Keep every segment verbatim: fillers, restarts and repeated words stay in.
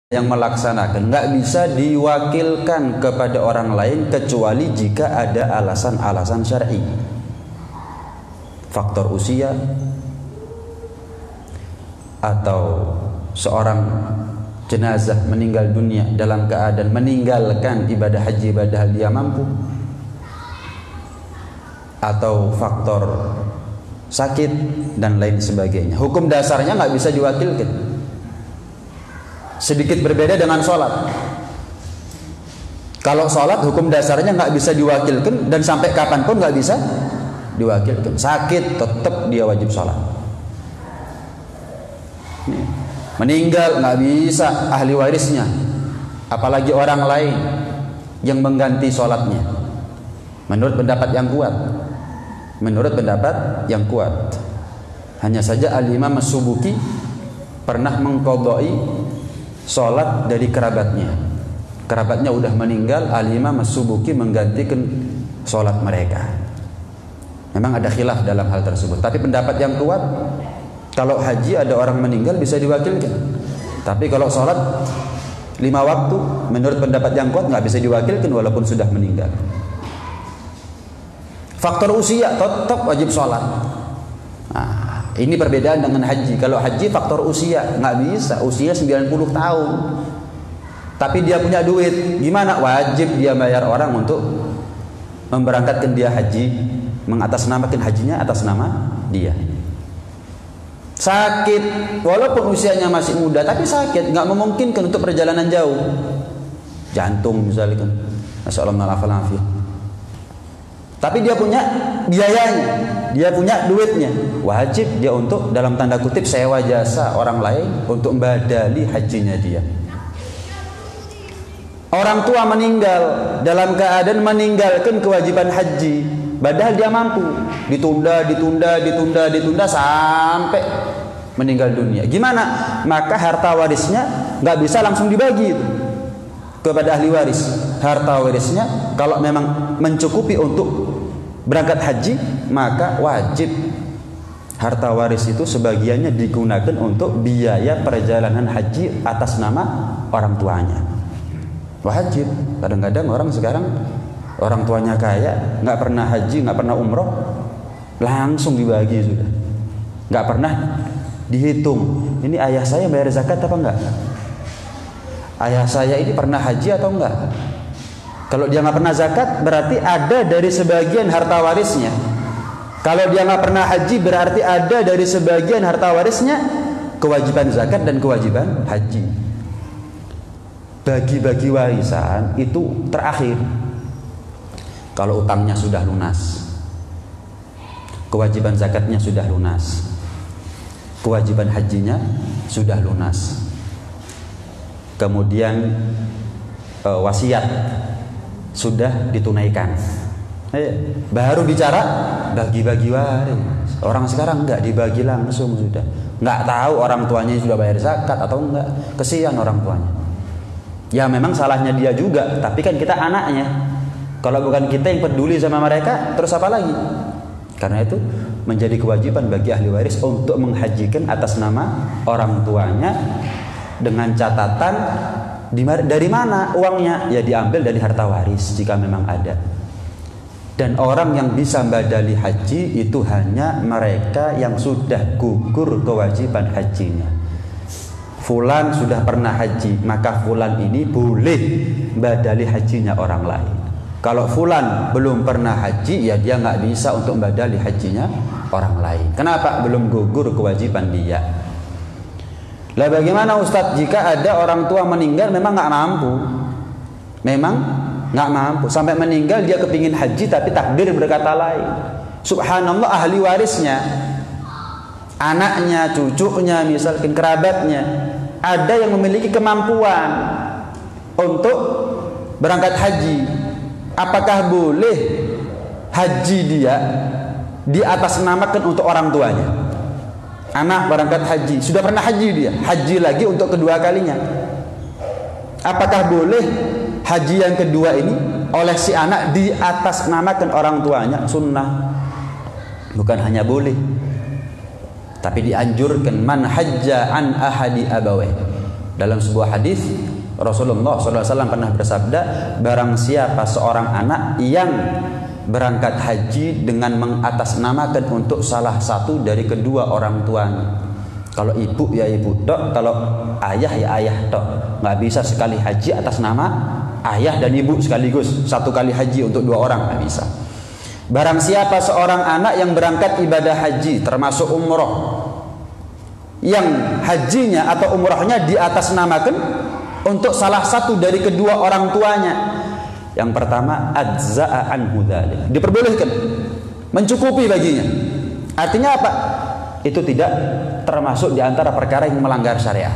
yang melaksanakan nggak bisa diwakilkan kepada orang lain kecuali jika ada alasan-alasan syar'i, faktor usia, atau seorang jenazah meninggal dunia dalam keadaan meninggalkan ibadah haji padahal dia mampu, atau faktor sakit dan lain sebagainya. Hukum dasarnya nggak bisa diwakilkan. Sedikit berbeda dengan sholat. Kalau sholat hukum dasarnya nggak bisa diwakilkan dan sampai kapanpun nggak bisa diwakilkan. Sakit tetap dia wajib sholat. Meninggal nggak bisa ahli warisnya, apalagi orang lain yang mengganti sholatnya. Menurut pendapat yang kuat, menurut pendapat yang kuat, hanya saja Al-Imam As-Subuki pernah mengqadai sholat dari kerabatnya. Kerabatnya udah meninggal, Al-Imam As-Subuki menggantikan sholat mereka. Memang ada khilaf dalam hal tersebut, tapi pendapat yang kuat, kalau haji ada orang meninggal bisa diwakilkan. Tapi kalau sholat lima waktu, menurut pendapat yang kuat nggak bisa diwakilkan walaupun sudah meninggal. Faktor usia tetap wajib sholat. Nah, ini perbedaan dengan haji. Kalau haji faktor usia nggak bisa, usia sembilan puluh tahun. Tapi dia punya duit, gimana? Wajib dia bayar orang untuk memberangkatkan dia haji, mengatasnamakan hajinya atas nama dia. Sakit, walaupun usianya masih muda, tapi sakit, nggak memungkinkan untuk perjalanan jauh. Jantung misalnya, Assalamualaikum. Tapi dia punya biayanya, dia punya duitnya, wajib dia untuk dalam tanda kutip sewa jasa orang lain untuk membadali hajinya dia. Orang tua meninggal dalam keadaan meninggalkan kewajiban haji, padahal dia mampu, ditunda, ditunda, ditunda, ditunda sampai meninggal dunia. Gimana? Maka harta warisnya nggak bisa langsung dibagi itu kepada ahli waris. Harta warisnya kalau memang mencukupi untuk berangkat haji, maka wajib harta waris itu sebagiannya digunakan untuk biaya perjalanan haji atas nama orang tuanya. Wajib. Kadang-kadang orang sekarang orang tuanya kaya, nggak pernah haji, nggak pernah umroh, langsung dibagi sudah, nggak pernah dihitung. Ini ayah saya bayar zakat apa enggak? Ayah saya ini pernah haji atau enggak? Kalau dia nggak pernah zakat, berarti ada dari sebagian harta warisnya. Kalau dia nggak pernah haji, berarti ada dari sebagian harta warisnya kewajiban zakat dan kewajiban haji. Bagi-bagi warisan itu terakhir. Kalau utangnya sudah lunas, kewajiban zakatnya sudah lunas, kewajiban hajinya sudah lunas, kemudian e, wasiat sudah ditunaikan, eh, baru bicara bagi-bagi waris. Orang sekarang enggak dibagi langsung sudah, nggak tahu orang tuanya sudah bayar zakat atau enggak. Kesian orang tuanya. Ya memang salahnya dia juga, tapi kan kita anaknya. Kalau bukan kita yang peduli sama mereka, terus apa lagi? Karena itu menjadi kewajiban bagi ahli waris untuk menghajikan atas nama orang tuanya, dengan catatan dari mana uangnya? Ya diambil dari harta waris jika memang ada. Dan orang yang bisa badali haji itu hanya mereka yang sudah gugur kewajiban hajinya. Fulan sudah pernah haji, maka fulan ini boleh badali hajinya orang lain. Kalau fulan belum pernah haji, ya dia nggak bisa untuk badali hajinya orang lain. Kenapa? Belum gugur kewajiban dia. Lah bagaimana Ustadz jika ada orang tua meninggal memang nggak mampu, memang nggak mampu sampai meninggal dia kepingin haji tapi takdir berkata lain. Subhanallah, ahli warisnya, anaknya, cucunya, misalkan kerabatnya, ada yang memiliki kemampuan untuk berangkat haji. Apakah boleh haji dia diatasnamakan untuk orang tuanya? Anak berangkat haji, sudah pernah haji dia, haji lagi untuk kedua kalinya. Apakah boleh haji yang kedua ini oleh si anak diatasnamakan orang tuanya? Sunnah. Bukan hanya boleh, tapi dianjurkan. Man hajja an ahadi abaweh, Dalam sebuah hadis Rasulullah shallallahu alaihi wasallam pernah bersabda, barang siapa seorang anak yang berangkat haji dengan mengatasnamakan untuk salah satu dari kedua orang tuanya. Kalau ibu ya ibu tok, kalau ayah ya ayah tok. Nggak bisa sekali haji atas nama ayah dan ibu sekaligus, satu kali haji untuk dua orang, nggak bisa. Barang siapa seorang anak yang berangkat ibadah haji termasuk umroh, yang hajinya atau umrohnya diatasnamakan untuk salah satu dari kedua orang tuanya, yang pertama adza'a anhu dzalik, diperbolehkan, mencukupi baginya. Artinya apa? Itu tidak termasuk di antara perkara yang melanggar syariat.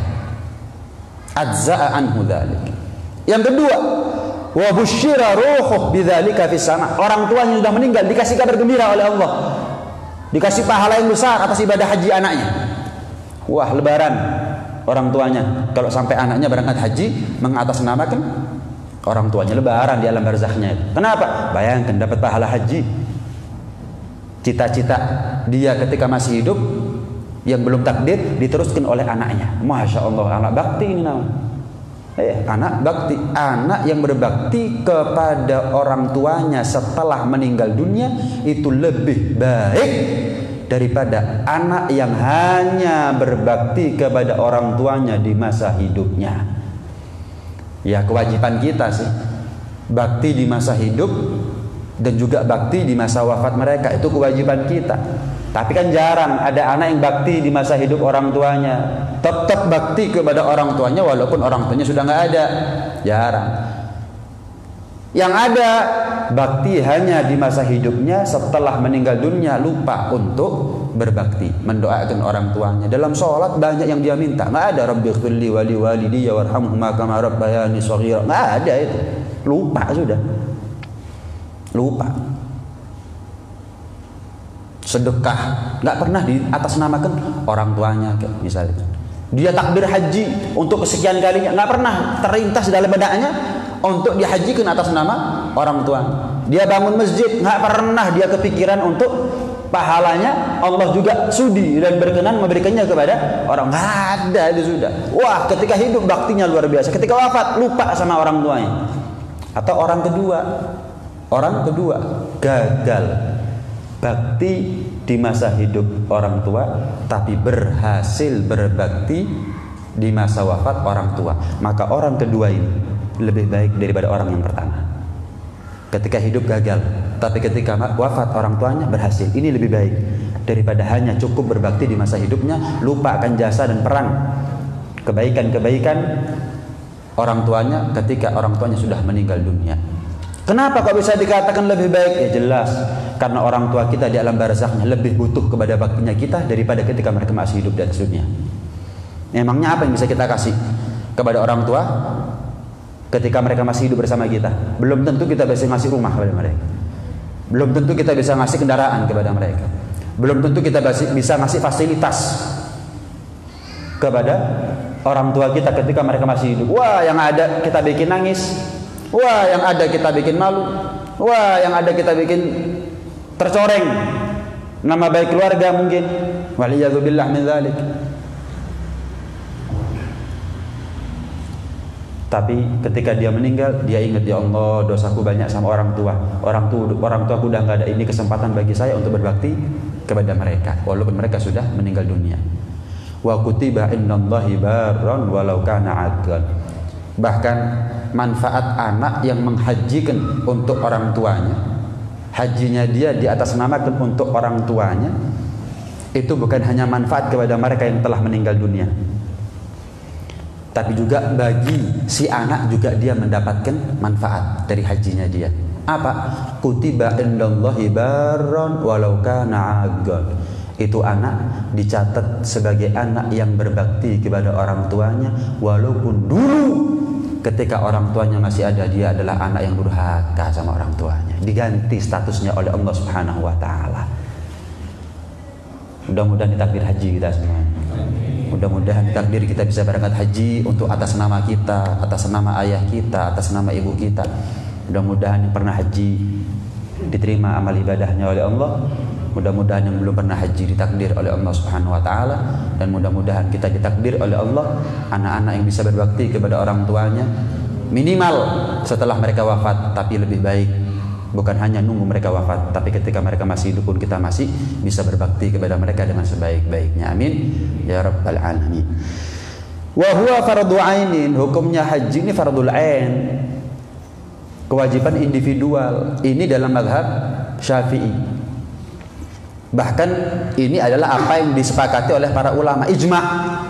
Adza'a anhu dzalik. Yang kedua, wa busyira ruhuh bidzalika fis sama. Orang tuanya sudah meninggal dikasih kabar gembira oleh Allah, dikasih pahala yang besar atas ibadah haji anaknya. Wah, lebaran orang tuanya kalau sampai anaknya berangkat haji mengatasnamakan orang tuanya, lebaran di alam barzakhnya. Kenapa? Bayangkan dapat pahala haji. Cita-cita dia ketika masih hidup yang belum takdir diteruskan oleh anaknya. Masya Allah, anak bakti ini namanya. Eh, anak bakti, anak yang berbakti kepada orang tuanya setelah meninggal dunia itu lebih baik daripada anak yang hanya berbakti kepada orang tuanya di masa hidupnya. Ya, kewajiban kita sih bakti di masa hidup dan juga bakti di masa wafat mereka, itu kewajiban kita. Tapi kan jarang ada anak yang bakti di masa hidup orang tuanya, tetap bakti kepada orang tuanya walaupun orang tuanya sudah nggak ada. Jarang. Yang ada bakti hanya di masa hidupnya, setelah meninggal dunia lupa untuk berbakti, mendoakan orang tuanya. Dalam sholat banyak yang dia minta, nggak ada rabbighfirli wali walidayya warhamhuma kama rabbayani shaghira, nggak ada itu. Lupa sudah. Lupa. Sedekah nggak pernah diatasnamakan orang tuanya, misalnya. Dia takbir haji untuk kesekian kalinya, nggak pernah terlintas dalam benaknya untuk dihajikan atas nama orang tua. Dia bangun masjid, nggak pernah dia kepikiran untuk pahalanya Allah juga sudi dan berkenan memberikannya kepada orang. Nggak ada, itu sudah. Wah, ketika hidup baktinya luar biasa, ketika wafat lupa sama orang tuanya. Atau orang kedua, orang kedua gagal bakti di masa hidup orang tua, tapi berhasil berbakti di masa wafat orang tua. Maka orang kedua ini lebih baik daripada orang yang pertama. Ketika hidup gagal, tapi ketika wafat orang tuanya berhasil. Ini lebih baik daripada hanya cukup berbakti di masa hidupnya, lupa akan jasa dan peran kebaikan-kebaikan orang tuanya ketika orang tuanya sudah meninggal dunia. Kenapa kok bisa dikatakan lebih baik? Ya jelas, karena orang tua kita di alam barzakhnya lebih butuh kepada baktinya kita daripada ketika mereka masih hidup di atas dunia. Emangnya apa yang bisa kita kasih kepada orang tua ketika mereka masih hidup bersama kita? Belum tentu kita bisa ngasih rumah kepada mereka. Belum tentu kita bisa ngasih kendaraan kepada mereka. Belum tentu kita bisa ngasih fasilitas kepada orang tua kita ketika mereka masih hidup. Wah, yang ada kita bikin nangis. Wah, yang ada kita bikin malu. Wah, yang ada kita bikin tercoreng nama baik keluarga mungkin. Waliyadzubillah min dzalik. Tapi ketika dia meninggal, dia ingat, ya Allah, dosaku banyak sama orang tua. Orang tua orang tuaku udah nggak ada, ini kesempatan bagi saya untuk berbakti kepada mereka walaupun mereka sudah meninggal dunia. Wa kutiba innallahi barran walau kana 'adlan. Bahkan manfaat anak yang menghajikan untuk orang tuanya, hajinya dia di atas namakan untuk orang tuanya, itu bukan hanya manfaat kepada mereka yang telah meninggal dunia, tapi juga bagi si anak juga dia mendapatkan manfaat dari hajinya dia. Apa? Kutiba indallahi barran walau kana 'adlan. Itu anak dicatat sebagai anak yang berbakti kepada orang tuanya walaupun dulu ketika orang tuanya masih ada dia adalah anak yang durhaka sama orang tuanya. Diganti statusnya oleh Allah Subhanahu wa taala. Mudah-mudahan ditakdir haji kita semua. Mudah-mudahan takdir kita bisa berangkat haji untuk atas nama kita, atas nama ayah kita, atas nama ibu kita. Mudah-mudahan yang pernah haji diterima amal ibadahnya oleh Allah. Mudah-mudahan yang belum pernah haji ditakdir oleh Allah Subhanahu wa taala, dan mudah-mudahan kita ditakdir oleh Allah anak-anak yang bisa berbakti kepada orang tuanya minimal setelah mereka wafat, tapi lebih baik bukan hanya nunggu mereka wafat, tapi ketika mereka masih hidup pun kita masih bisa berbakti kepada mereka dengan sebaik-baiknya. Amin ya rabbal alamin. Wa huwa fardhu ainin, hukumnya haji ini fardhul ain, kewajiban individual. Ini dalam mazhab Syafi'i. Bahkan ini adalah apa yang disepakati oleh para ulama, ijma'.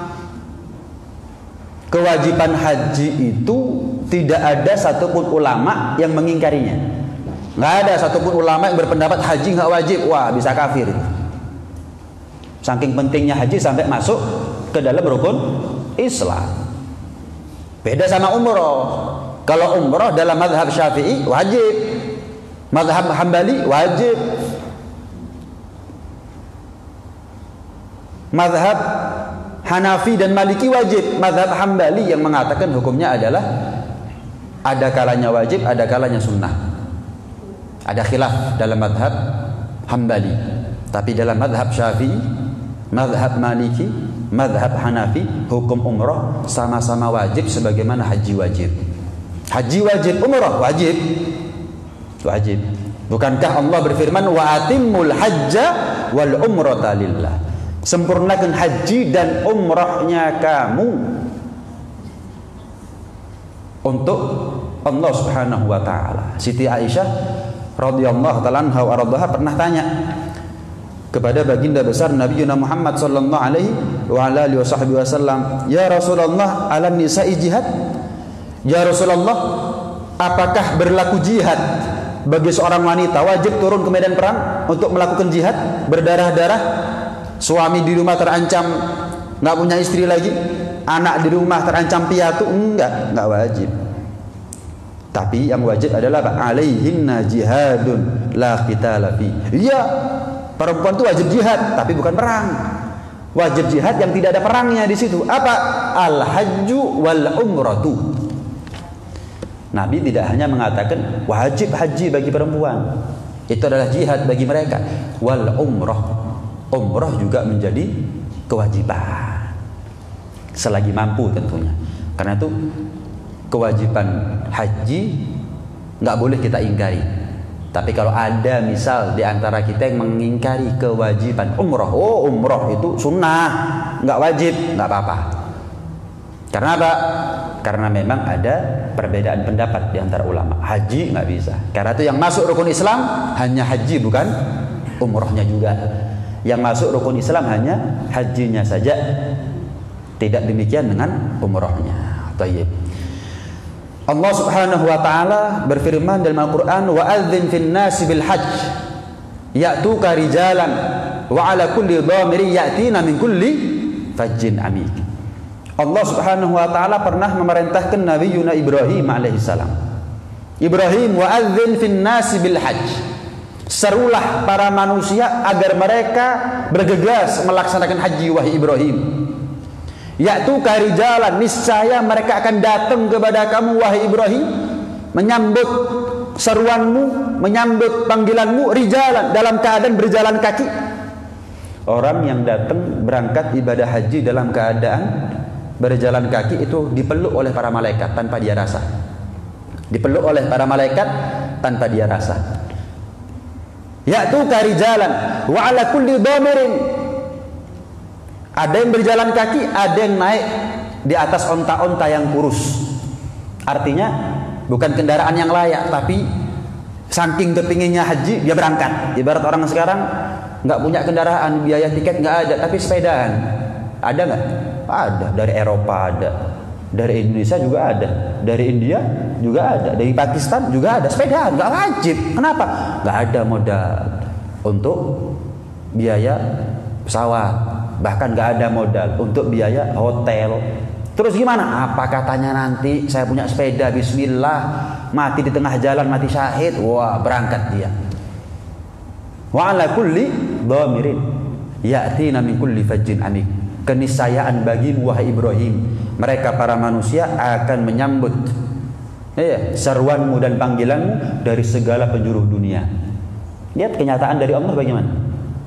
Kewajiban haji itu tidak ada satupun ulama yang mengingkarinya. Nggak ada satupun ulama yang berpendapat haji nggak wajib, wah bisa kafir. Saking pentingnya haji sampai masuk ke dalam rukun Islam. Beda sama umroh. Kalau umroh dalam mazhab Syafi'i wajib, mazhab Hambali wajib, mazhab Hanafi dan Maliki wajib. Mazhab Hambali yang mengatakan hukumnya adalah ada kalanya wajib, ada kalanya sunnah. Ada khilaf dalam mazhab Hambali. Tapi dalam mazhab Syafi'i, mazhab Maliki, mazhab Hanafi, hukum umrah sama-sama wajib sebagaimana haji wajib. Haji wajib, umrah wajib. Wajib. Bukankah Allah berfirman wa atimmul hajja wal umrata lillah. Sempurnakan haji dan umrahnya kamu untuk Allah Subhanahu wa taala. Siti Aisyah radhiyallahu taala anha wa radhaha pernah tanya kepada baginda besar Nabi Muhammad sallallahu alaihi wa ala alihi wasallam, "Ya Rasulullah, alam nisa'i jihad?" Ya Rasulullah, apakah berlaku jihad bagi seorang wanita, wajib turun ke medan perang untuk melakukan jihad, berdarah-darah? Suami di rumah terancam nggak punya istri lagi, anak di rumah terancam piatu? Enggak, enggak wajib. Tapi yang wajib adalah alaihinna jihadun la qitala fi. Iya, perempuan itu wajib jihad, tapi bukan perang. Wajib jihad yang tidak ada perangnya di situ. Apa? Al-hajju wal umratu. Nabi tidak hanya mengatakan wajib haji bagi perempuan, itu adalah jihad bagi mereka. Wal umrah, umrah juga menjadi kewajiban selagi mampu tentunya. Karena itu kewajiban haji nggak boleh kita ingkari. Tapi kalau ada misal di antara kita yang mengingkari kewajiban umrah, oh umrah itu sunnah, nggak wajib, nggak apa-apa. Karena apa? Karena memang ada perbedaan pendapat di antara ulama. Haji nggak bisa. Karena itu yang masuk rukun Islam hanya haji, bukan umrahnya juga. Yang masuk rukun Islam hanya hajinya saja, tidak demikian dengan umrahnya. Tayyib. Allah Subhanahu wa taala berfirman dalam Al-Qur'an, wa adzin fin nasi bil hajj ya'tuka rijalan wa 'ala kulli dhamirin ya'tina min kulli fajjin amik. Allah Subhanahu wa taala pernah memerintahkan Nabi Yuna Ibrahim alaihissalam. Ibrahim, wa adzin fin nasi bil hajj. Serulah para manusia agar mereka bergegas melaksanakan haji, wahai Ibrahim. Ya'tuka rijalan, niscaya mereka akan datang kepada kamu wahai Ibrahim, menyambut seruanmu, menyambut panggilanmu, rijalan, dalam keadaan berjalan kaki. Orang yang datang berangkat ibadah haji dalam keadaan berjalan kaki itu dipeluk oleh para malaikat tanpa dia rasa. Dipeluk oleh para malaikat tanpa dia rasa. Ya'tuka rijalan wa 'ala kulli dhamirin. Ada yang berjalan kaki, ada yang naik di atas onta-onta yang kurus. Artinya bukan kendaraan yang layak, tapi saking kepinginnya haji dia berangkat. Ibarat orang sekarang nggak punya kendaraan, biaya tiket nggak ada, tapi sepedaan. Ada nggak? Ada. Dari Eropa ada, dari Indonesia juga ada, dari India juga ada, dari Pakistan juga ada. Sepedaan nggak wajib. Kenapa? Nggak ada modal untuk biaya pesawat. Bahkan gak ada modal untuk biaya hotel. Terus gimana? Apa katanya nanti saya punya sepeda, bismillah, mati di tengah jalan, mati syahid. Wah, berangkat dia. Wa 'ala kulli dhamirin ya'tina min kulli fajjin amik. Keniscayaan bagimu wahai Ibrahim, mereka para manusia akan menyambut ya, seruanmu dan panggilanmu dari segala penjuru dunia. Lihat kenyataan dari Allah bagaimana.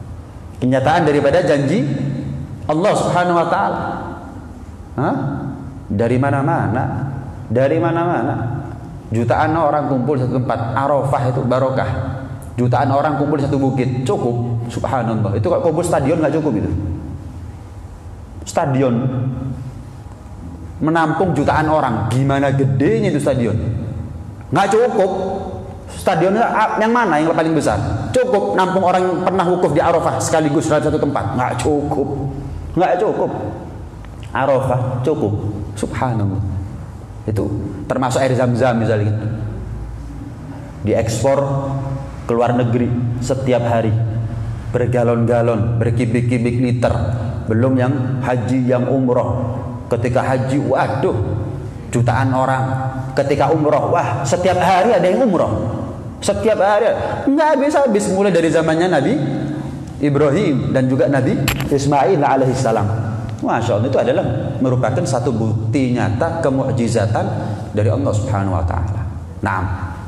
Kenyataan daripada janji Allah Subhanahu wa taala. Hah? Dari mana-mana, dari mana-mana. Jutaan orang kumpul satu tempat, Arafah itu barokah. Jutaan orang kumpul di satu bukit, cukup. Subhanallah. Itu kalau kumpul stadion nggak cukup itu. Stadion menampung jutaan orang, gimana gedenya itu stadion? Nggak cukup. Stadionnya yang mana yang paling besar? Cukup nampung orang yang pernah wukuf di Arafah sekaligus dalam satu tempat? Nggak cukup. Nggak cukup. Arafah cukup. Subhanallah. Itu termasuk air zam-zam misalnya, diekspor ke luar negeri setiap hari bergalon-galon, berkibik-kibik liter. Belum yang haji, yang umroh. Ketika haji, waduh, jutaan orang. Ketika umroh, wah, setiap hari ada yang umroh. Setiap hari, nggak habis-habis. Mulai dari zamannya Nabi Ibrahim dan juga Nabi Ismail alaihissalam. Masya Allah, itu adalah merupakan satu bukti nyata kemukjizatan dari Allah Subhanahu wa taala. Naam.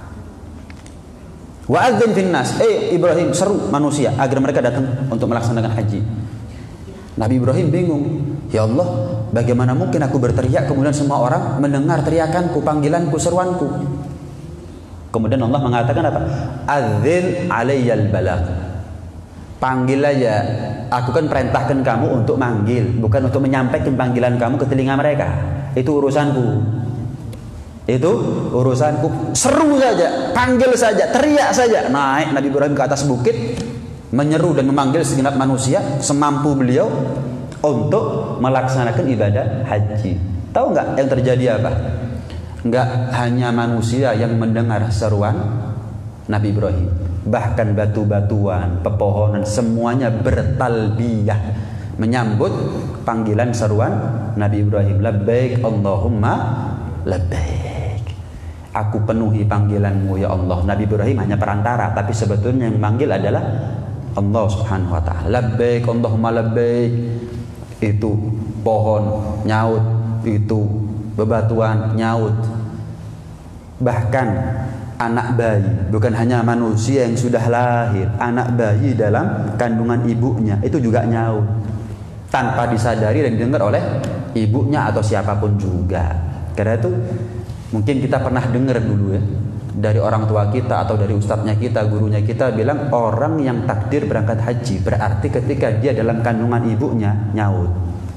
Wa adzin finnas, eh Ibrahim seru manusia agar mereka datang untuk melaksanakan haji. Nabi Ibrahim bingung, ya Allah, bagaimana mungkin aku berteriak kemudian semua orang mendengar teriakanku, panggilanku, seruanku? Kemudian Allah mengatakan apa? Adzin alayyal balagh. Panggil aja. Aku kan perintahkan kamu untuk manggil, bukan untuk menyampaikan panggilan kamu ke telinga mereka. Itu urusanku. Itu urusanku. Seru saja, panggil saja, teriak saja. Naik Nabi Ibrahim ke atas bukit, menyeru dan memanggil segenap manusia semampu beliau untuk melaksanakan ibadah haji. Tahu nggak yang terjadi apa? Nggak hanya manusia yang mendengar seruan Nabi Ibrahim, bahkan batu-batuan, pepohonan, semuanya bertalbiyah menyambut panggilan seruan Nabi Ibrahim. Labbaik Allahumma labbaik. Aku penuhi panggilanmu ya Allah. Nabi Ibrahim hanya perantara, tapi sebetulnya yang memanggil adalah Allah Subhanahu wa taala. Labbaik Allahumma labbaik. Itu pohon nyaut, itu bebatuan nyaut. Bahkan anak bayi, bukan hanya manusia yang sudah lahir, anak bayi dalam kandungan ibunya itu juga nyaut tanpa disadari dan didengar oleh ibunya atau siapapun juga. Karena itu mungkin kita pernah dengar dulu ya dari orang tua kita atau dari ustadznya kita, gurunya kita bilang orang yang takdir berangkat haji berarti ketika dia dalam kandungan ibunya nyaut.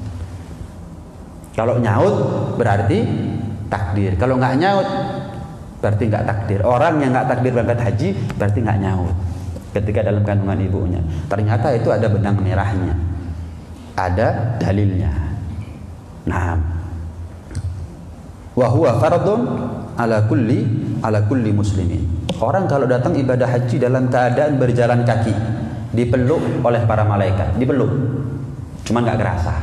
Kalau nyaut berarti takdir, kalau nggak nyaut berarti nggak takdir. Orang yang nggak takdir berangkat haji berarti nggak nyaut ketika dalam kandungan ibunya. Ternyata itu ada benang merahnya, ada dalilnya. Nah, wa huwa fardun ala kulli ala kulli muslimin. Orang kalau datang ibadah haji dalam keadaan berjalan kaki, dipeluk oleh para malaikat, dipeluk, cuman nggak kerasa.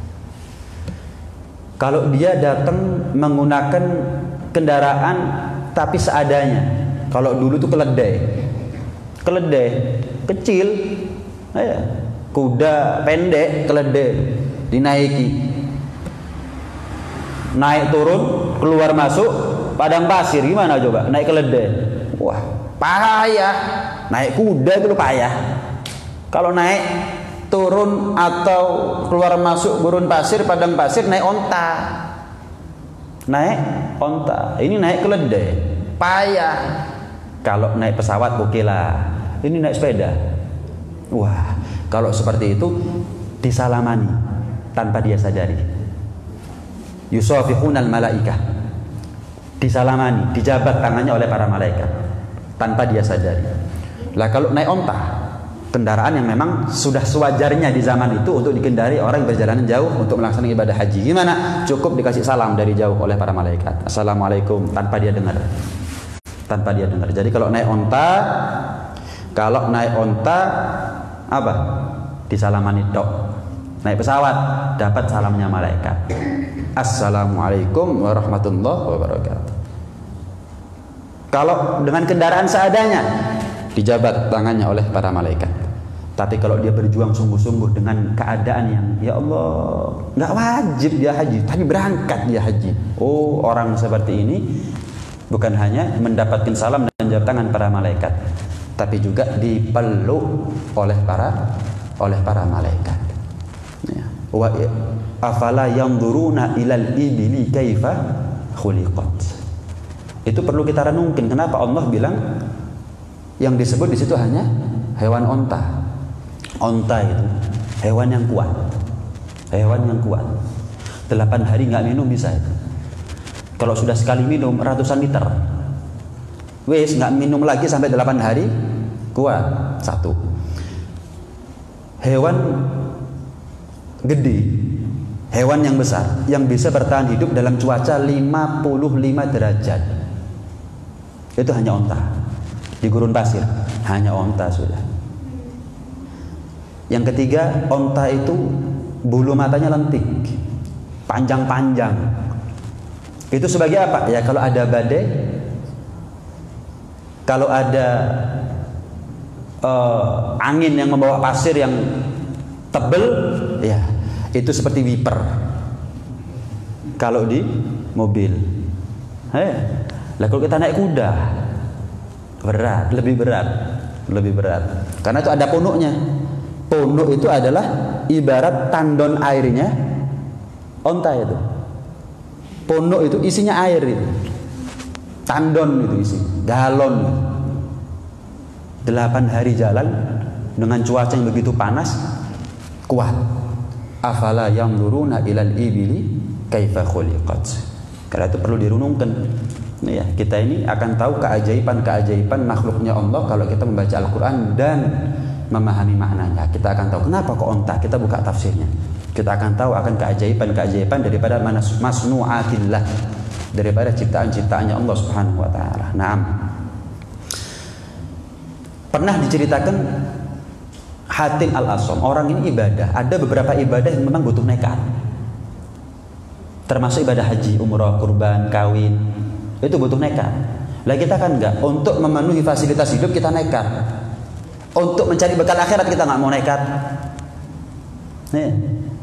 Kalau dia datang menggunakan kendaraan tapi seadanya, kalau dulu tuh keledai, keledai kecil, eh, kuda pendek, keledai dinaiki, naik turun, keluar masuk padang pasir, gimana coba naik keledai? Wah, payah. Naik kuda itu payah. Kalau naik turun atau keluar masuk gurun pasir, padang pasir, naik onta. Naik onta, ini naik keledai, payah. Kalau naik pesawat oke lah, ini naik sepeda. Wah, kalau seperti itu disalamani tanpa dia sadari. Yusafihunal malaikah, disalamani, dijabat tangannya oleh para malaikat tanpa dia sadari. Lah kalau naik onta, kendaraan yang memang sudah sewajarnya di zaman itu untuk dikendari orang yang berjalanan jauh untuk melaksanakan ibadah haji, gimana? Cukup dikasih salam dari jauh oleh para malaikat, assalamualaikum, tanpa dia dengar, tanpa dia dengar. Jadi kalau naik onta, kalau naik onta apa? Disalamani dok. Naik pesawat dapat salamnya malaikat, assalamualaikum warahmatullahi wabarakatuh. Kalau dengan kendaraan seadanya, dijabat tangannya oleh para malaikat. Tapi kalau dia berjuang sungguh-sungguh dengan keadaan yang ya Allah, nggak wajib dia haji, tapi berangkat dia haji. Oh, orang seperti ini bukan hanya mendapatkan salam dan jabat tangan para malaikat, tapi juga dipeluk oleh para oleh para malaikat. Ya. Wa afala yanzuruna ilal ibili kaifa khuliqat. Itu perlu kita renungkan, kenapa Allah bilang yang disebut di situ hanya hewan onta. Onta itu hewan yang kuat. Hewan yang kuat. Delapan hari nggak minum bisa itu. Kalau sudah sekali minum ratusan liter, wes nggak minum lagi sampai delapan hari, kuat. Satu. Hewan gede, hewan yang besar, yang bisa bertahan hidup dalam cuaca lima puluh lima derajat, itu hanya onta. Di gurun pasir, hanya onta sudah. Yang ketiga, onta itu bulu matanya lentik, panjang-panjang. Itu sebagai apa? Ya kalau ada badai, kalau ada uh, angin yang membawa pasir yang tebel, ya itu seperti wiper. Kalau di mobil, hei, lah kalau kita naik kuda, berat, lebih berat, lebih berat. Karena itu ada punuknya. Punuk itu adalah ibarat tandon airnya onta itu. Punuk itu isinya air itu. Tandon itu isi, galon. Delapan hari jalan dengan cuaca yang begitu panas, kuat. Afala yanzuruna ilal ibili kaifa khuliqat. Karena itu perlu direnungkan. Ya, kita ini akan tahu keajaiban-keajaiban makhluknya Allah kalau kita membaca Al-Quran dan memahami maknanya. Kita akan tahu kenapa kok onta. Kita buka tafsirnya. Kita akan tahu akan keajaiban-keajaiban daripada masnu'atillah, daripada ciptaan-ciptaannya Allah Subhanahu wa taala. Naam. Pernah diceritakan Hatim Al-Asam, orang ini ibadah. Ada beberapa ibadah yang memang butuh nekat. Termasuk ibadah haji, umrah, kurban, kawin. Itu butuh nekat. Lah kita kan enggak. Untuk memenuhi fasilitas hidup kita nekat. Untuk mencari bekal akhirat kita nggak mau nekat. Nih.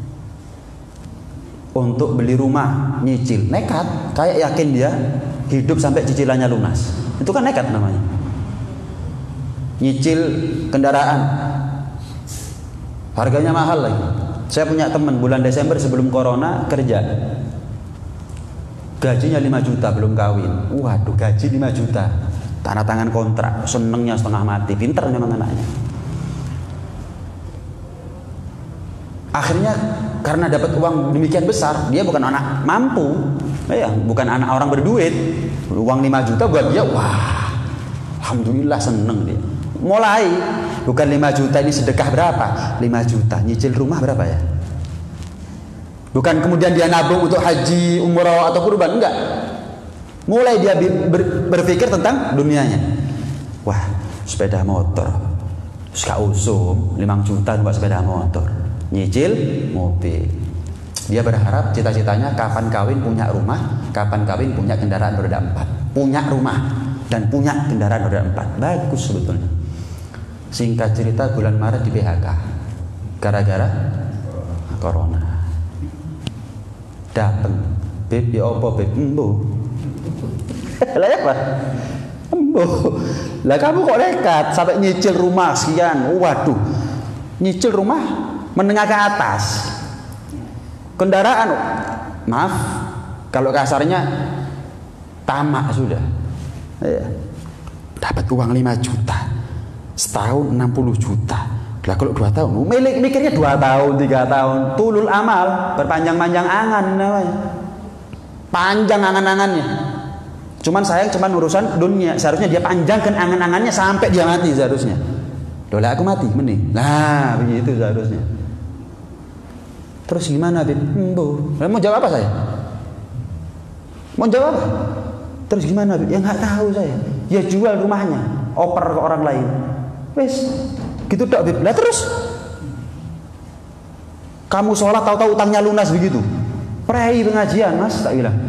Untuk beli rumah nyicil nekat, kayak yakin dia hidup sampai cicilannya lunas. Itu kan nekat namanya. Nyicil kendaraan, harganya mahal lagi. Saya punya teman bulan Desember sebelum corona kerja, gajinya lima juta belum kawin. Waduh, gaji lima juta, tanda tangan kontrak, senengnya setengah mati. Pinter memang anaknya. Akhirnya karena dapat uang demikian besar, dia bukan anak mampu, ya, bukan anak orang berduit. Uang lima juta buat dia, wah, alhamdulillah seneng dia. Mulai bukan lima juta ini sedekah berapa? lima juta nyicil rumah berapa ya? Bukan kemudian dia nabung untuk haji, umrah atau kurban, enggak. Mulai dia ber, berpikir tentang dunianya. Wah, sepeda motor. Suka usum lima juta buat sepeda motor. Nyicil mobil. Dia berharap cita-citanya kapan kawin punya rumah, kapan kawin punya kendaraan roda empat. Punya rumah dan punya kendaraan roda empat. Bagus sebetulnya. Singkat cerita bulan Maret di P H K gara-gara corona. Dateng, beb ya apa beb embo. Lah apa? Embo. Lah kamu kok nekat sampai nyicil rumah sekian. Waduh. Nyicil rumah menengah ke atas. Kendaraan, maaf, kalau kasarnya tamak sudah. Ya. Dapat uang lima juta. Setahun enam puluh juta. Lah kalau dua tahun, milik mikirnya dua tahun, tiga tahun, tulul amal, berpanjang-panjang angan namanya. Panjang angan-angannya. Cuman sayang cuman urusan dunia. Seharusnya dia panjangkan angan-angannya sampai dia mati seharusnya. Loh lah aku mati mending. Nah, begitu seharusnya. Terus gimana, Bib? Embo. Mau jawab apa saya? Mau jawab apa? Terus gimana, Bib? Ya nggak tahu saya. Ya jual rumahnya, oper ke orang lain. Wes, gitu tak, Bib. Lah terus kamu sholat tahu-tahu utangnya lunas begitu. Prei pengajian, Mas, tak bilang.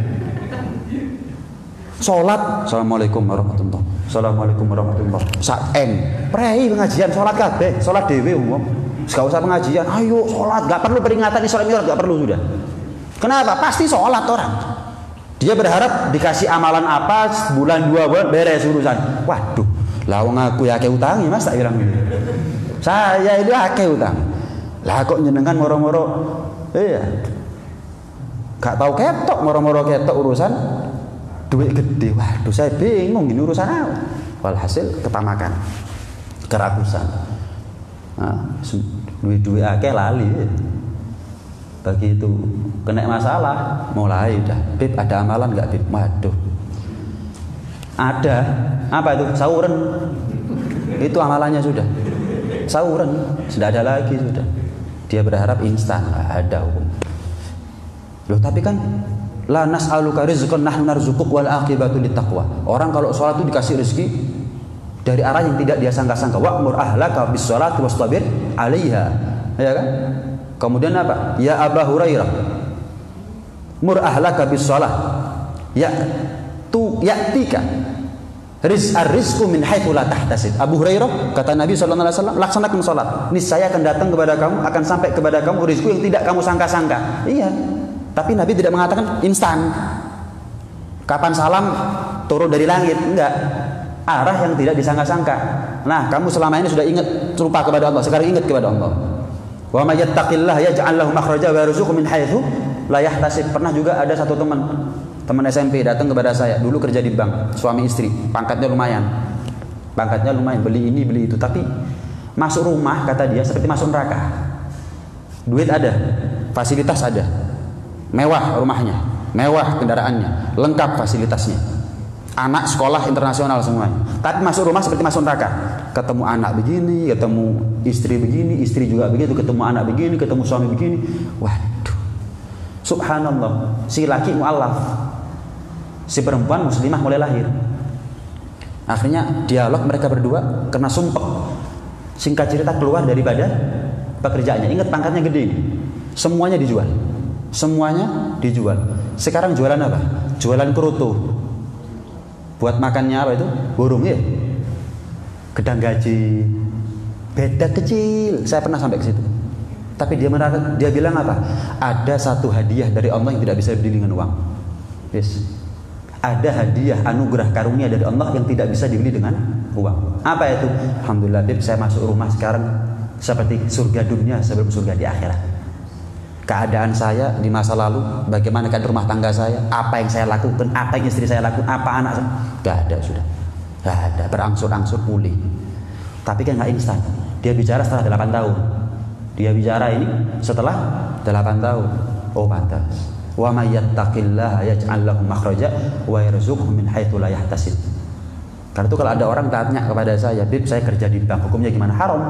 Sholat, assalamualaikum warahmatullahi wabarakatuh. Assalamualaikum warahmatullahi wabarakatuh. Saen, prei pengajian, sholat kabeh, sholat dewe umum. Gak usah pengajian, ayo sholat, gak perlu peringatan sholat sholat gak perlu sudah. Kenapa? Pasti sholat orang. Dia berharap dikasih amalan apa bulan dua bulan beres urusan. Waduh, lawang aku ya ake utang ya Mas, tak bilang gitu. Saya itu ake utang. Lah kok nyenengan moro-moro iya. Gak tahu ketok moro-moro ketok urusan duit gede. Waduh saya bingung ini urusan apa. Walhasil ketamakan, kerakusan. Nah, duit-duit akeh lali. Begitu kena masalah mulai udah, Bib ada amalan nggak Bib? Waduh, ada. Apa itu? Sauren. Itu amalannya sudah. Sauren, sudah ada lagi sudah. Dia berharap instan, nggak ada hukum. Loh tapi kan la nas'aluka rizqan nahnu narzuquk wal aqibatu littaqwa. Orang kalau sholat itu dikasih rezeki dari arah yang tidak dia sangka-sangka. Wa'mur ahlaka bis sholati wastabir 'alaiha. Ya kan? Kemudian apa? Ya Aba Hurairah, mur ahlaka bis shalah. Ya tu ya'tika rizq ar-rizqu min haitsu la tahtasib. Abu Hurairah, kata Nabi sallallahu alaihi wasallam, laksanakan salat. Niscaya akan datang kepada kamu, akan sampai kepada kamu rezeki yang tidak kamu sangka-sangka. Iya. Tapi Nabi tidak mengatakan instan. Kapan salam turun dari langit? Enggak. Arah yang tidak disangka-sangka. Nah, kamu selama ini sudah ingat lupa kepada Allah, sekarang ingat kepada Allah. Wa may yattaqillaha yaj'al lahu makhraja wa yarzuqhu min haitsu la yahtasib. Pernah juga ada satu teman, teman S M P datang kepada saya, dulu kerja di bank, suami istri, pangkatnya lumayan. Pangkatnya lumayan, beli ini, beli itu, tapi masuk rumah kata dia seperti masuk neraka. Duit ada, fasilitas ada. Mewah rumahnya, mewah kendaraannya, lengkap fasilitasnya. Anak sekolah internasional semuanya. Tapi masuk rumah seperti masuk neraka. Ketemu anak begini, ketemu istri begini, istri juga begitu, ketemu anak begini, ketemu suami begini. Waduh. Subhanallah, si laki mu'allaf, si perempuan muslimah mulai lahir. Akhirnya dialog mereka berdua karena sumpek. Singkat cerita keluar daripada pekerjaannya. Ingat pangkatnya gede. Semuanya dijual. Semuanya dijual. Sekarang jualan apa? Jualan kerutu. Buat makannya apa itu? Burung ya. Gedang gaji. Beda kecil. Saya pernah sampai ke situ. Tapi dia merasa, dia bilang apa? Ada satu hadiah dari Allah yang tidak bisa dibeli dengan uang. Yes. Ada hadiah anugerah karunia dari Allah yang tidak bisa dibeli dengan uang. Apa itu? Alhamdulillah, Bib, saya masuk rumah sekarang seperti surga dunia sebelum surga di akhirat. Keadaan saya di masa lalu, bagaimana keadaan rumah tangga saya, apa yang saya lakukan, apa yang istri saya lakukan, apa anak saya, gak ada sudah, gak ada, berangsur-angsur pulih. Tapi kan gak instan. Dia bicara setelah delapan tahun. Dia bicara ini setelah delapan tahun. Oh pantas. Wa may yattaqillaha yaj'al lahu makhraja wa yarzuqhu min haitsu la yahtasib. Karena itu kalau ada orang tanya kepada saya, Bib, saya kerja di bank, hukumnya gimana? Haram.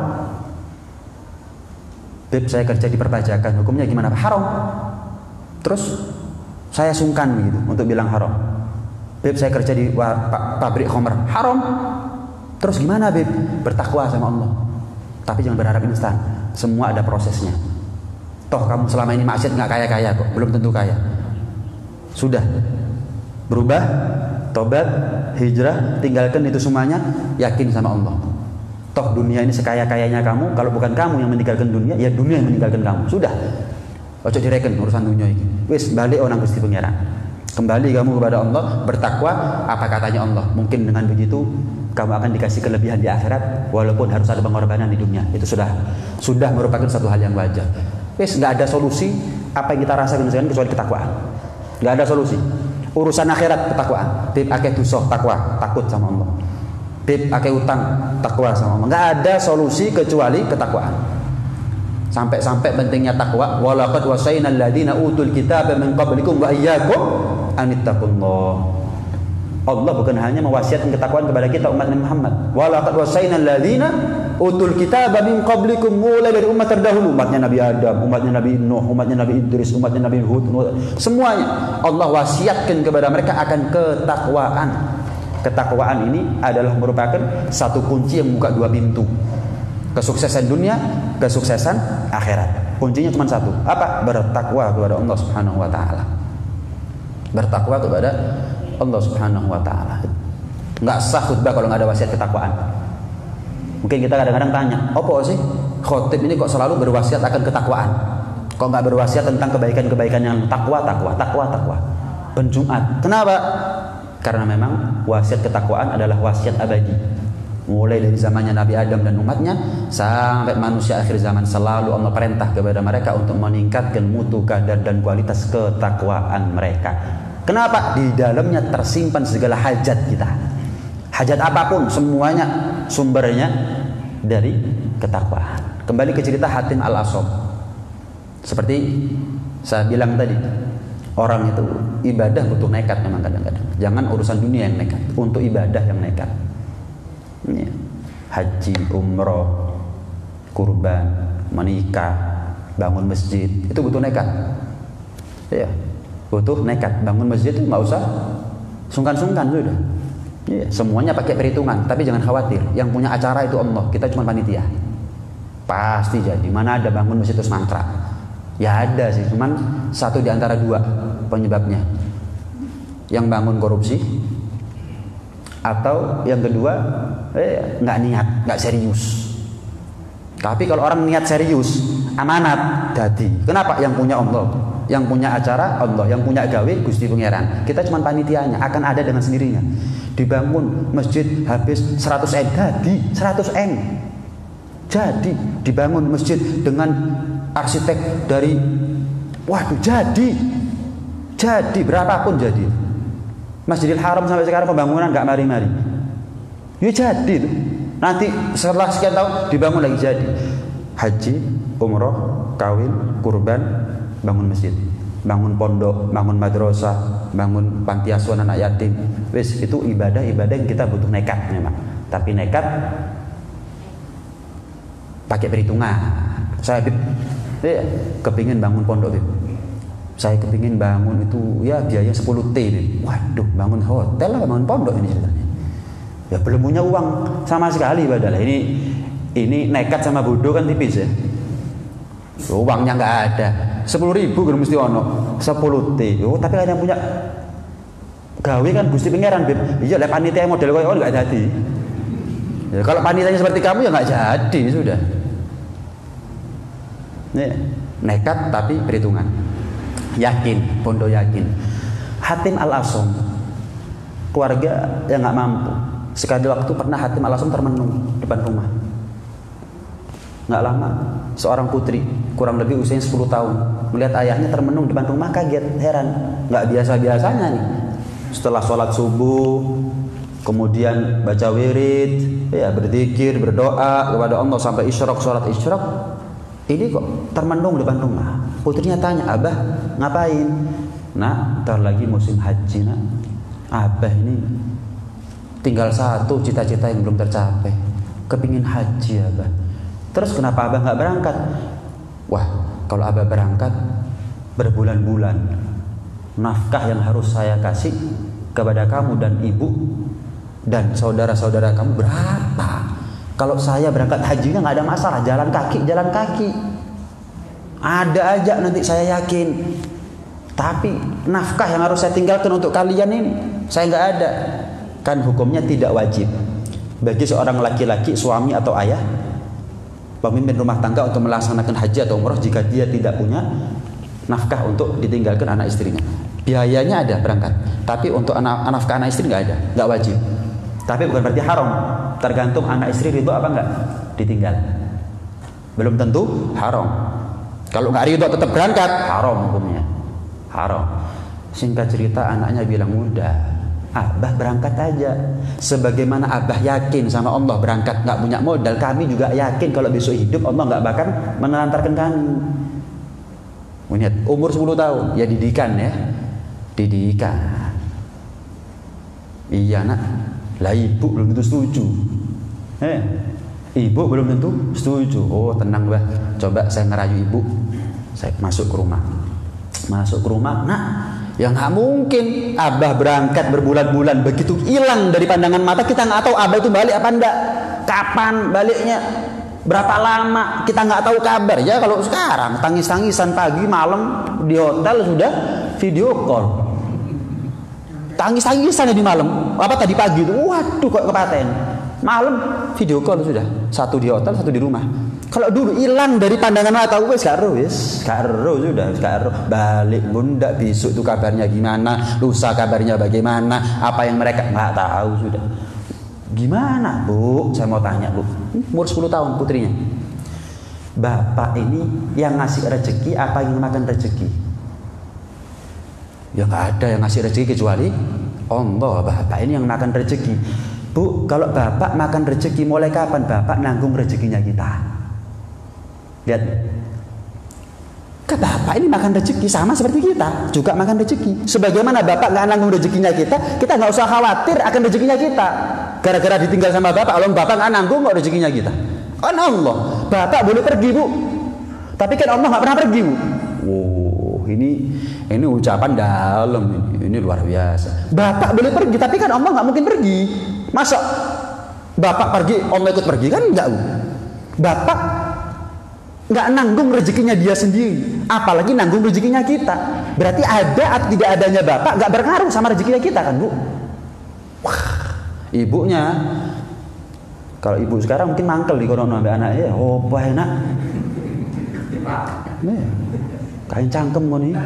Bib, saya kerja di perpajakan, hukumnya gimana? Haram. Terus saya sungkan begitu untuk bilang haram. Bib, saya kerja di pabrik khamr, haram. Terus gimana, Bib? Bertakwa sama Allah. Tapi jangan berharap instan. Semua ada prosesnya. Toh kamu selama ini maksiat nggak kaya-kaya kok, belum tentu kaya. Sudah berubah, tobat, hijrah, tinggalkan itu semuanya, yakin sama Allah. Toh dunia ini sekaya-kayanya kamu, kalau bukan kamu yang meninggalkan dunia, ya dunia yang meninggalkan kamu. Sudah. Ojo direken urusan dunia ini. Wis balik orang Gusti Pangeran. Kembali kamu kepada Allah, bertakwa, apa katanya Allah. Mungkin dengan begitu kamu akan dikasih kelebihan di akhirat, walaupun harus ada pengorbanan di dunia. Itu sudah sudah merupakan satu hal yang wajar. Wis nggak ada solusi apa yang kita rasakan sekarang kecuali ketakwaan. Nggak ada solusi. Urusan akhirat ketakwaan. Bib akeh dosa, takwa, takut sama Allah. Bib akeh utang, takwa sama Allah. Nggak ada solusi kecuali ketakwaan. Sampai-sampai pentingnya takwa. Walaqad wasainal ladzina utul kitaba min qablikum wa iyyakum anittaqullah. Allah bukan hanya mewasiatkan ketakwaan kepada kita umat Nabi Muhammad. Walaqad wasainal ladzina utul kitaba min qablikum, mulai dari umat terdahulu, umatnya Nabi Adam, umatnya Nabi Nuh, umatnya Nabi Idris, umatnya Nabi Hud, semuanya Allah wasiatkan kepada mereka akan ketakwaan. Ketakwaan ini adalah merupakan satu kunci yang membuka dua pintu. Kesuksesan dunia, kesuksesan akhirat. Kuncinya cuma satu. Apa? Bertakwa kepada Allah Subhanahu wa taala. Bertakwa kepada Allah Subhanahu wa taala. Enggak sah khutbah kalau enggak ada wasiat ketakwaan. Mungkin kita kadang-kadang tanya, apa sih khotib ini kok selalu berwasiat akan ketakwaan? Kok enggak berwasiat tentang kebaikan-kebaikan yang takwa, takwa, takwa, takwa. Penjumat. Kenapa? Karena memang wasiat ketakwaan adalah wasiat abadi. Mulai dari zamannya Nabi Adam dan umatnya sampai manusia akhir zaman, selalu Allah perintah kepada mereka untuk meningkatkan mutu, kadar dan kualitas ketakwaan mereka. Kenapa? Di dalamnya tersimpan segala hajat kita. Hajat apapun semuanya sumbernya dari ketakwaan. Kembali ke cerita Hatim Al-Asom. Seperti saya bilang tadi, orang itu ibadah butuh nekat memang kadang-kadang. Jangan urusan dunia yang nekat, untuk ibadah yang nekat. Ya. Haji, umroh, kurban, menikah, bangun masjid, itu butuh nekat. Ya, butuh nekat. Bangun masjid itu nggak usah sungkan-sungkan sudah. Ya, semuanya pakai perhitungan. Tapi jangan khawatir, yang punya acara itu Allah. Kita cuma panitia. Pasti jadi. Mana ada bangun masjid terus mangkrak? Ya ada sih, cuman satu di antara dua penyebabnya. Yang bangun korupsi, atau yang kedua eh, nggak niat, nggak serius. Tapi kalau orang niat serius, amanat jadi. Kenapa? Yang punya Allah, yang punya acara Allah, yang punya gawe Gusti Pangeran. Kita cuma panitianya, akan ada dengan sendirinya. Dibangun masjid habis seratus M, jadi seratus M. Jadi dibangun masjid dengan arsitek dari, waduh jadi, jadi berapapun jadi. Masjidil Haram sampai sekarang pembangunan nggak mari-mari. Ya jadi tuh. Nanti setelah sekian tahun dibangun lagi jadi. Haji, umroh, kawin, kurban, bangun masjid, bangun pondok, bangun madrasah, bangun panti asuhan anak yatim. Wis itu ibadah-ibadah yang kita butuh nekat memang. Tapi nekat pakai perhitungan. Saya Bib, eh, kepingin bangun pondok Bib. Saya kepingin bangun itu ya biaya sepuluh T Bib. Waduh, bangun hotel lah, bangun pondok ini ceritanya. Ya belum punya uang sama sekali padahal. Ini ini nekat sama bodoh kan tipis ya. Uangnya nggak ada. sepuluh ribu kan mesti ono. sepuluh T. Oh, tapi kan yang punya gawe kan Gusti Pangeran Bib. Iya lah panitia model koyo ngono nggak jadi. Ya, kalau panitianya seperti kamu ya nggak jadi sudah. Nih, nekat tapi perhitungan. Yakin, pondok yakin. Hatim Al-Asom, keluarga yang nggak mampu. Sekali waktu pernah Hatim Al-Asom termenung depan rumah. Nggak lama, seorang putri kurang lebih usianya sepuluh tahun melihat ayahnya termenung depan rumah, kaget, heran. Nggak biasa-biasanya nih. Setelah sholat subuh, kemudian baca wirid, ya berzikir, berdoa kepada Allah sampai isyraq, sholat isyraq. Ini kok termenung depan rumah. Putrinya tanya, Abah ngapain? Nak, ntar lagi musim haji nak. Abah ini tinggal satu cita-cita yang belum tercapai, kepingin haji Abah. Terus kenapa Abah nggak berangkat? Wah, kalau Abah berangkat berbulan-bulan, nafkah yang harus saya kasih kepada kamu dan ibu dan saudara-saudara kamu berapa? Kalau saya berangkat hajinya nggak ada masalah, jalan kaki, jalan kaki. Ada aja nanti saya yakin. Tapi nafkah yang harus saya tinggalkan untuk kalian ini, saya nggak ada. Kan hukumnya tidak wajib bagi seorang laki-laki, suami atau ayah, pemimpin rumah tangga untuk melaksanakan haji atau umroh jika dia tidak punya nafkah untuk ditinggalkan anak istrinya. Biayanya ada berangkat, tapi untuk anak, nafkah anak istri nggak ada, nggak wajib. Tapi bukan berarti haram. Tergantung anak istri ridho apa enggak ditinggal. Belum tentu haram. Kalau nggak ridho tetap berangkat, haram hukumnya. Haram. Singkat cerita anaknya bilang, udah, Abah berangkat aja. Sebagaimana Abah yakin sama Allah berangkat nggak punya modal, kami juga yakin kalau besok hidup Allah nggak bakal menelantarkan kami. Lihat, umur sepuluh tahun, ya didikan ya, didikan. Iya nak. Lah ibu belum tentu setuju. Eh, ibu belum tentu setuju. Oh tenang bah, coba saya ngerayu ibu. Saya masuk ke rumah. Masuk ke rumah, nah, ya nggak mungkin Abah berangkat berbulan-bulan begitu hilang dari pandangan mata, kita nggak tahu Abah itu balik apa enggak, kapan baliknya, berapa lama, kita nggak tahu kabar. Ya kalau sekarang tangis-tangisan pagi malam di hotel sudah video call. Tangis-tangisan di malam, apa tadi pagi itu, waduh kok kepaten. Malam video call sudah, satu di hotel, satu di rumah. Kalau dulu hilang dari pandangan mata, wes gak ero, wes gak ero sudah, gak ero. Balik bunda besok itu kabarnya gimana, lusa kabarnya bagaimana, apa yang mereka nggak tahu sudah. Gimana Bu? Saya mau tanya Bu, umur sepuluh tahun putrinya. Bapak ini yang ngasih rezeki apa yang makan rezeki? Ya nggak ada yang ngasih rezeki kecuali Allah. Bapak ini yang makan rezeki. Bu, kalau bapak makan rezeki, mulai kapan bapak nanggung rezekinya kita? Lihat, ke bapak ini makan rezeki sama seperti kita juga makan rezeki. Sebagaimana bapak nggak nanggung rezekinya kita, kita nggak usah khawatir akan rezekinya kita. Gara-gara ditinggal sama bapak, kalau bapak nggak nanggung kok rezekinya kita. Kan Allah, bapak boleh pergi Bu, tapi kan Allah nggak pernah pergi Bu. Wow, ini ini ucapan dalam ini, ini luar biasa. Bapak boleh pergi, tapi kan Allah nggak mungkin pergi. Masa bapak pergi, Allah ikut pergi? Kan enggak Bu. Bapak nggak nanggung rezekinya dia sendiri, apalagi nanggung rezekinya kita. Berarti ada atau tidak adanya bapak nggak berpengaruh sama rezekinya kita kan Bu. Wah, ibunya, kalau ibu sekarang mungkin mangkel di kono sampai anaknya, oh apa enak nih kain cangkem kok nih.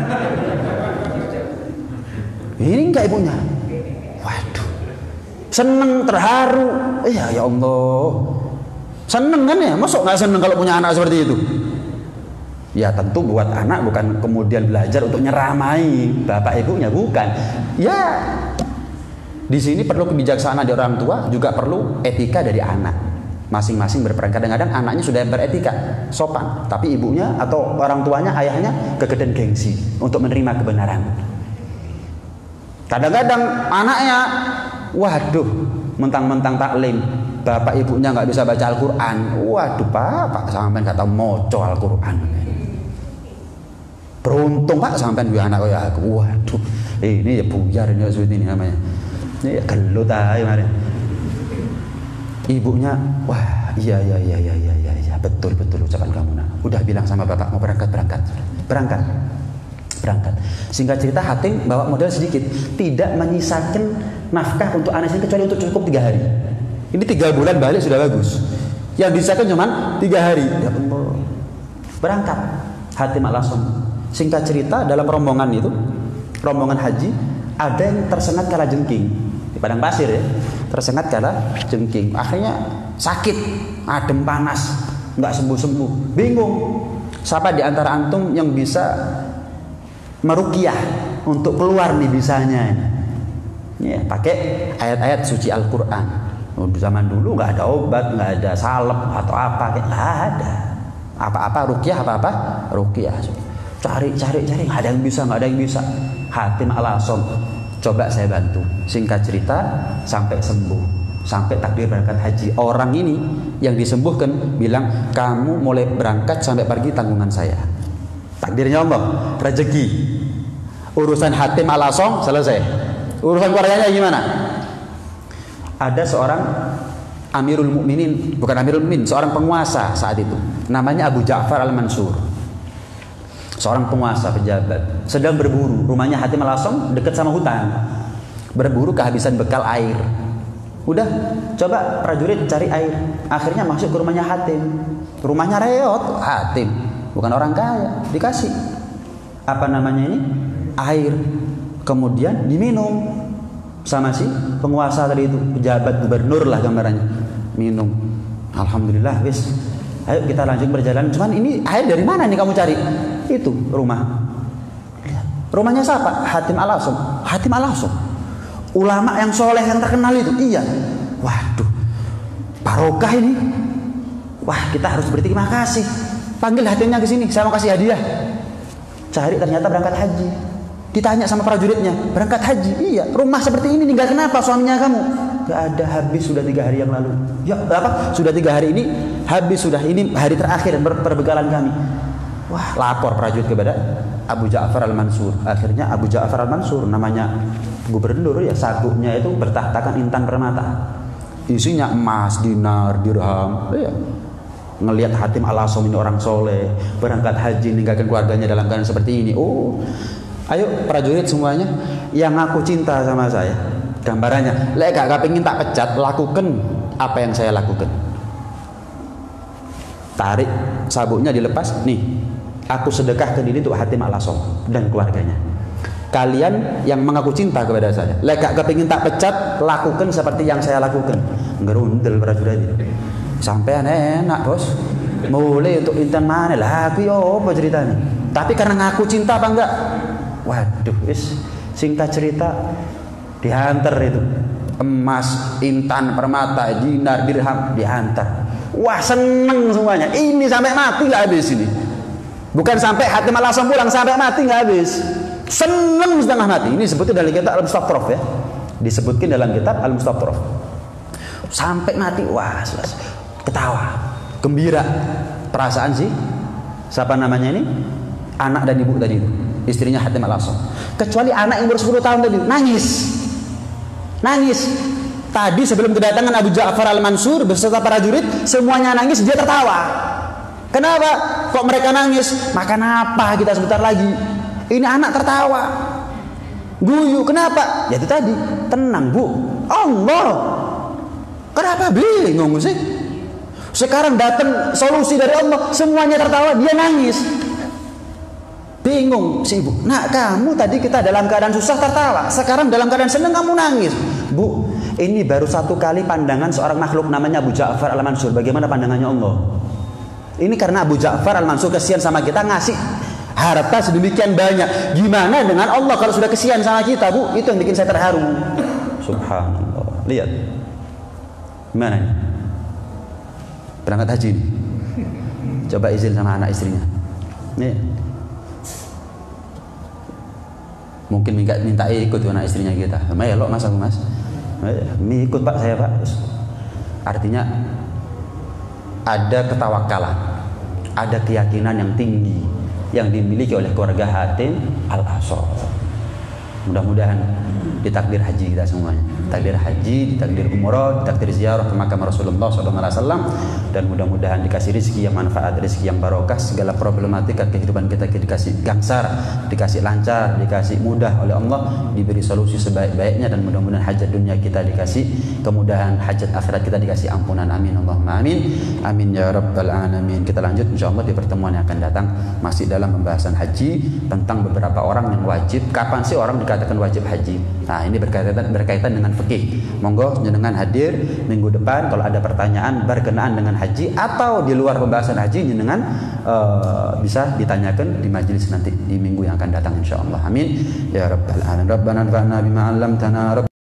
Ini enggak ibunya, waduh, seneng, terharu, iya ya Allah, seneng kan ya, masuk nggak seneng kalau punya anak seperti itu? Ya tentu buat anak bukan kemudian belajar untuk nyeramai bapak ibunya, bukan. Ya di sini perlu kebijaksanaan dari orang tua, juga perlu etika dari anak. Masing-masing berperan. Kadang-kadang anaknya sudah beretika, sopan, tapi ibunya atau orang tuanya, ayahnya kegedean gengsi untuk menerima kebenaran. Kadang-kadang anaknya, waduh, mentang-mentang taklim, bapak ibunya nggak bisa baca Al-Quran. Waduh, bapak sampai nggak tahu moco Al-Quran. Beruntung Pak sampai dua anak kayak aku. Waduh, ini ya buyar ini seperti ini namanya. Ini ya gelut aja kemarin. Ibunya, wah iya iya iya iya iya iya ya, betul betul ucapan kamu nak. Udah bilang sama bapak mau berangkat berangkat berangkat berangkat. Singkat cerita Hatim bawa modal sedikit, tidak menyisakan nafkah untuk anak ini kecuali untuk cukup tiga hari. Ini tiga bulan balik sudah bagus. Yang disisakan cuma tiga hari. Ya Allah. Berangkat Hatim al-Asam. Singkat cerita dalam rombongan itu, rombongan haji, ada yang tersengat kalajengking di padang pasir ya. Tersengat kala jengking, akhirnya sakit, adem panas, nggak sembuh-sembuh, bingung. Siapa di antara antum yang bisa meruqyah untuk keluar nih bisanya? Ya, pakai ayat-ayat suci Al-Quran. Oh, zaman dulu nggak ada obat, nggak ada salep atau apa, nggak ada. Apa-apa ruqyah, apa-apa ruqyah. Cari, cari, cari, nggak ada yang bisa, nggak ada yang bisa. Hatim al-Asam. Coba saya bantu. Singkat cerita sampai sembuh, sampai takdir berangkat haji. Orang ini yang disembuhkan bilang, kamu mulai berangkat sampai pergi tanggungan saya. Takdirnya Allah, rezeki. Urusan Hatim al-Asam selesai. Urusan keluarganya gimana? Ada seorang Amirul Mukminin, bukan Amirul Mukminin, seorang penguasa saat itu. Namanya Abu Ja'far al-Mansur. Seorang penguasa pejabat sedang berburu. Rumahnya Hatim al-Asam dekat sama hutan. Berburu kehabisan bekal air. Udah coba prajurit cari air. Akhirnya masuk ke rumahnya Hatim. Rumahnya reot. Hatim bukan orang kaya, dikasih apa namanya ini air. Kemudian diminum sama si penguasa tadi itu, pejabat gubernur lah gambarannya. Minum. Alhamdulillah wis. Ayo kita lanjut berjalan. Cuman ini air dari mana nih kamu cari? Itu rumah. Rumahnya siapa? Hatim al-Asam. Hatim al-Asam. Ulama yang soleh yang terkenal itu. Iya. Waduh. Barokah ini. Wah, kita harus berterima kasih. Panggil Hatimnya ke sini. Saya mau kasih hadiah. Cari ternyata berangkat haji. Ditanya sama prajuritnya, berangkat haji? Iya. Rumah seperti ini tinggal kenapa suaminya kamu? Gak ada, habis sudah tiga hari yang lalu. Ya apa? Sudah tiga hari ini habis sudah. Ini hari terakhir perbekalan kami. Wah, lapor prajurit kepada Abu Ja'far al-Mansur. Akhirnya Abu Ja'far al-Mansur, namanya gubernur ya, sabuknya itu bertahtakan intan permata. Isinya emas, dinar, dirham. Ya. Ngelihat Hatim al-Asam ini orang soleh, berangkat haji, meninggalkan keluarganya dalam keadaan seperti ini. Oh, ayo prajurit semuanya, yang aku cinta sama saya, gambarannya, lek gak kepingin tak pecat, lakukan apa yang saya lakukan. Tarik sabuknya dilepas, nih, aku sedekahkan ini untuk Hatim al-Asam dan keluarganya. Kalian yang mengaku cinta kepada saya, lek gak kepingin tak pecat, lakukan seperti yang saya lakukan. ngerundel prajurit itu. Sampean enak bos, mulai untuk intan mana lah, aku yo apa ceritanya. Tapi karena ngaku cinta apa enggak, waduh, is singkat cerita dihantar itu emas, intan, permata, dinar, dirham dihantar. Wah seneng semuanya. Ini sampai mati nggak habis ini. Bukan sampai hati malah langsung pulang, sampai mati nggak habis. Seneng setengah mati. Ini disebutkan dalam kitab Al-Mustadhraf ya. Disebutkan dalam kitab Al-Mustadhraf. Sampai mati, wah ketawa, gembira. Perasaan sih siapa namanya ini? Anak dan ibu tadi itu. Istrinya Hatim Al-Asam. Kecuali anak yang baru sepuluh tahun tadi, nangis. Nangis. Tadi sebelum kedatangan Abu Ja'far Al-Mansur beserta para jurid, semuanya nangis, dia tertawa. Kenapa? Kok mereka nangis? Makan apa kita sebentar lagi? Ini anak tertawa. Guyu, kenapa? Ya itu tadi, tenang bu. Allah. Kenapa bingung sih? Sekarang datang solusi dari Allah, semuanya tertawa, dia nangis. Bingung si ibu. Nah kamu tadi kita dalam keadaan susah tertawa, sekarang dalam keadaan senang kamu nangis. Bu, ini baru satu kali pandangan seorang makhluk namanya Abu Ja'far Al-Mansur. Bagaimana pandangannya Allah? Ini karena Abu Ja'far Al-Mansur kesian sama kita, ngasih harta sedemikian banyak. Gimana dengan Allah kalau sudah kesian sama kita, bu? Itu yang bikin saya terharu. Subhanallah. Lihat. Gimana ini? Berangkat haji ini. Coba izin sama anak istrinya. Nih. Mungkin minta, minta ikut anak istrinya kita. Melok mas aku mas. Ini ikut pak saya pak. Artinya ada ketawakalan, ada keyakinan yang tinggi yang dimiliki oleh keluarga Hatim Al-Asam. Mudah-mudahan ditakdir haji kita semuanya, takdir haji, ditakdir umrah, ditakdir ziarah ke makam Rasulullah shallallahu alaihi wasallam, dan mudah-mudahan dikasih rezeki yang manfaat, rezeki yang barokah, segala problematika kehidupan kita dikasih gangsar, dikasih lancar, dikasih mudah oleh Allah, diberi solusi sebaik-baiknya, dan mudah-mudahan hajat dunia kita dikasih kemudahan, hajat akhirat kita dikasih ampunan. Amin Allahumma amin. Amin ya rabbal alamin. Kita lanjut insyaallah di pertemuan yang akan datang, masih dalam pembahasan haji, tentang beberapa orang yang wajib. Kapan sih orang dikatakan wajib haji? Nah ini berkaitan berkaitan dengan fikih. Monggo jenengan hadir minggu depan kalau ada pertanyaan berkenaan dengan haji atau di luar pembahasan haji, jenengan uh, bisa ditanyakan di majelis nanti di minggu yang akan datang insyaallah. Amin ya rabbal alamin. Rabbana anfa'na bima 'allamtana.